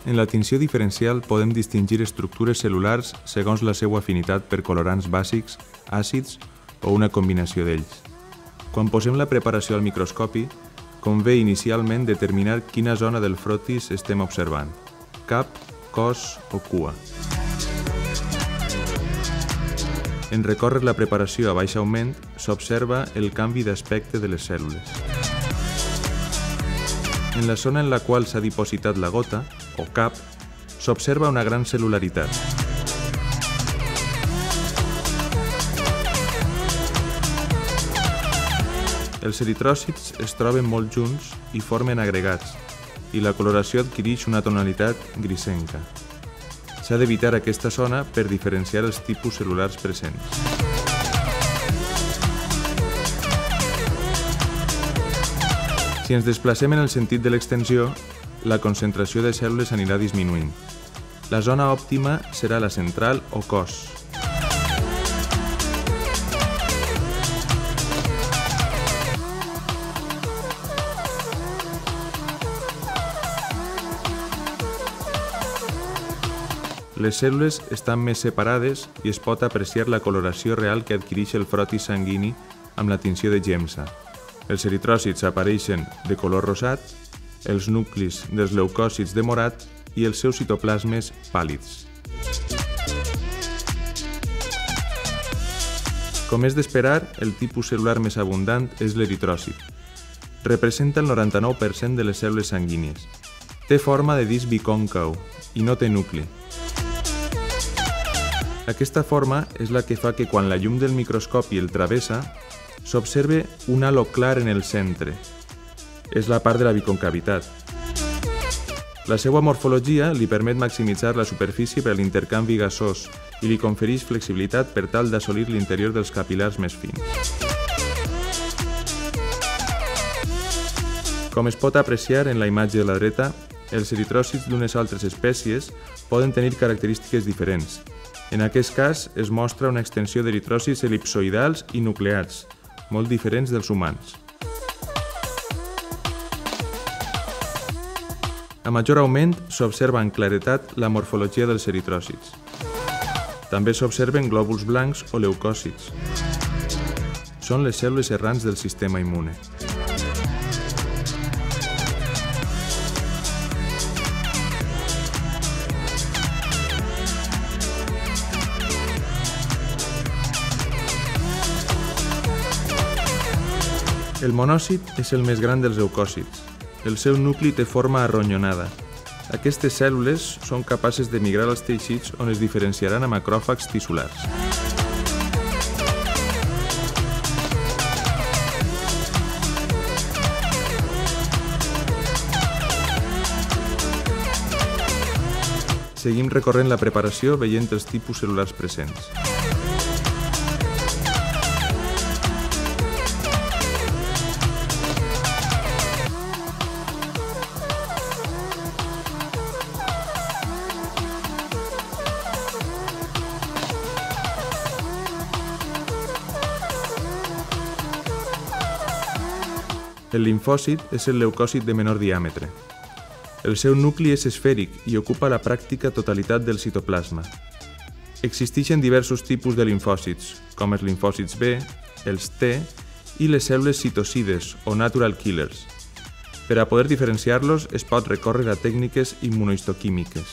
En la tinció diferencial podem distingir estructures cel·lulars segons la seva afinitat per colorants bàsics, àcids o una combinació d'ells. Quan posem la preparació al microscopi, convé inicialment determinar quina zona del frotis estem observant: cap, cos o cua. En recórrer la preparació a baix augment, s'observa el canvi d'aspecte de les cèl·lules. En la zona en la qual s'ha dipositat la gota, o cap, s'observa una gran cel·lularitat. Els eritròcits es troben molt junts i formen agregats, i la coloració adquireix una tonalitat grisenca. S'ha d'evitar aquesta zona per diferenciar els tipus cel·lulars presents. Si ens desplacem en el sentit de l'extensió, la concentració de cèl·lules anirà disminuint. La zona òptima serà la central o cos. Les cèl·lules estan més separades i es pot apreciar la coloració real que adquireix el frotis sanguini amb la tinció de Giemsa. Els eritròcits apareixen de color rosat, els nuclis dels leucòcits de morat i els seus citoplasmes pàl·lids. Com és d'esperar, el tipus cel·lular més abundant és l'eritròcit. Representa el 99% de les cèl·lules sanguínies. Té forma de disc bicòncau i no té nucli. Aquesta forma és la que fa que quan la llum del microscopi el travessa, s'observe un halo clar en el centre. És la part de la biconcavitat. La seva morfologia li permet maximitzar la superfície per a l'intercanvi gasós i li confereix flexibilitat per tal d'assolir l'interior dels capil·lars més fins. Com es pot apreciar en la imatge de la dreta, els eritròcits d'unes altres espècies poden tenir característiques diferents. En aquest cas, es mostra una extensió d'eritròcits elipsoidals i nucleats, molt diferents dels humans. A major augment, s'observa en claretat la morfologia dels eritròcits. També s'observen glòbuls blancs o leucòcits. Són les cèl·lules errants del sistema immune. El monòcit és el més gran dels leucòcits. El seu nucli té forma arronyonada. Aquestes cèl·lules són capaces de migrar als teixits on es diferenciaran a macròfags tissulars. Seguim recorrent la preparació veient els tipus cel·lulars presents. El limfòcit és el leucòcit de menor diàmetre. El seu nucli és esfèric i ocupa la pràctica totalitat del citoplasma. Existeixen diversos tipus de limfòcits, com els limfòcits B, els T i les cèl·lules citocides o natural killers. Per a poder diferenciar-los es pot recórrer a tècniques immunohistoquímiques.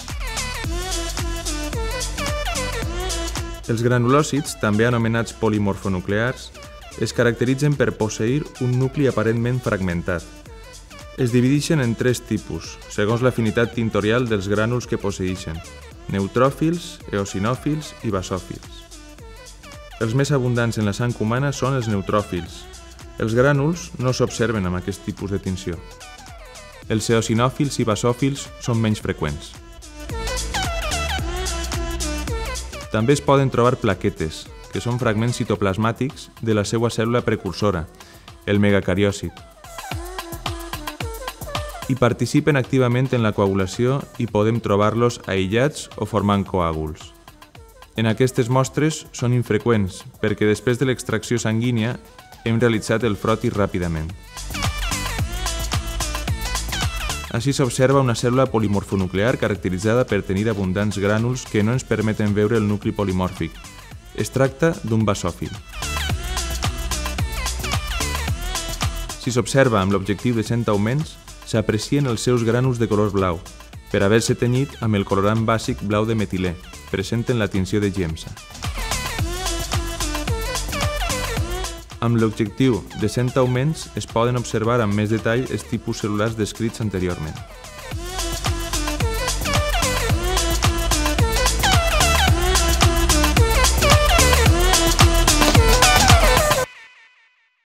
Els granulòcits, també anomenats polimorfonuclears, es caracteritzen per posseir un nucli aparentment fragmentat. Es divideixen en tres tipus, segons l'afinitat tintorial dels grànuls que posseeixen: neutròfils, eosinòfils i basòfils. Els més abundants en la sang humana són els neutròfils. Els grànuls no s'observen amb aquest tipus de tinció. Els eosinòfils i basòfils són menys freqüents. També es poden trobar plaquetes, que són fragments citoplasmàtics de la seva cèl·lula precursora, el megacariòcit. I participen activament en la coagulació i podem trobar-los aïllats o formant coàguls. En aquestes mostres són infreqüents perquè després de l'extracció sanguínia hem realitzat el frotis ràpidament. Així s'observa una cèl·lula polimorfonuclear caracteritzada per tenir abundants grànuls que no ens permeten veure el nucli polimòrfic. Es tracta d'un basòfil. Si s'observa amb l'objectiu de 100 augments, s'aprecien els seus grànuls de color blau, per haver-se tenyit amb el colorant bàsic blau de metilè, present en la tinció de Giemsa. Amb l'objectiu de 100 augments es poden observar amb més detall els tipus cel·lulars descrits anteriorment.